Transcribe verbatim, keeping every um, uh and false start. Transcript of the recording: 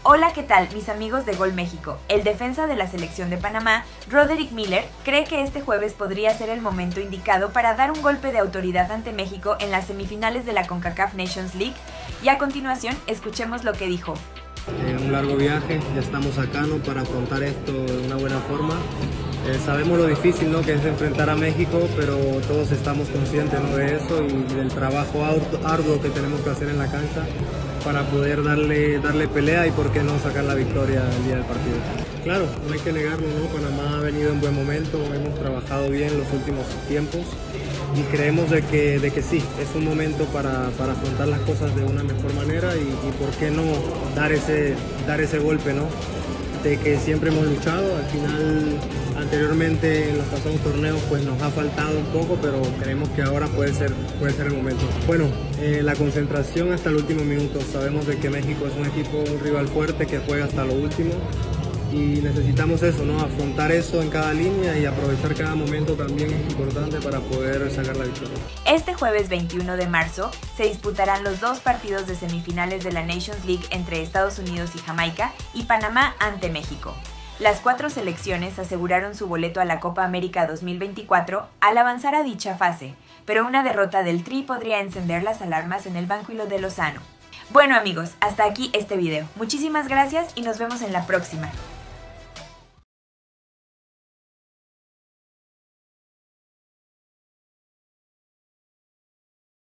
Hola, ¿qué tal mis amigos de Gol México? El defensa de la selección de Panamá, Roderick Miller, cree que este jueves podría ser el momento indicado para dar un golpe de autoridad ante México en las semifinales de la CONCACAF Nations League, y a continuación escuchemos lo que dijo. Eh, un largo viaje, ya estamos acá, ¿no?, para afrontar esto de una buena forma. Eh, sabemos lo difícil, ¿no?, que es enfrentar a México, pero todos estamos conscientes, ¿no?, de eso y del trabajo arduo que tenemos que hacer en la cancha para poder darle, darle pelea y por qué no sacar la victoria el día del partido. Claro, no hay que negarlo, ¿no? Panamá ha venido en buen momento, hemos trabajado bien los últimos tiempos y creemos de que, de que sí, es un momento para, para afrontar las cosas de una mejor manera y, y por qué no dar ese, dar ese golpe, ¿no?, de que siempre hemos luchado. Al final, anteriormente en los pasados torneos pues nos ha faltado un poco, pero creemos que ahora puede ser, puede ser el momento. Bueno, eh, la concentración hasta el último minuto. Sabemos de que México es un equipo, un rival fuerte que juega hasta lo último y necesitamos eso, ¿no?, afrontar eso en cada línea y aprovechar cada momento también es importante para poder sacar la victoria. Este jueves veintiuno de marzo se disputarán los dos partidos de semifinales de la Nations League entre Estados Unidos y Jamaica y Panamá ante México. Las cuatro selecciones aseguraron su boleto a la Copa América dos mil veinticuatro al avanzar a dicha fase, pero una derrota del Tri podría encender las alarmas en el banquillo de Lozano. Bueno amigos, hasta aquí este video. Muchísimas gracias y nos vemos en la próxima.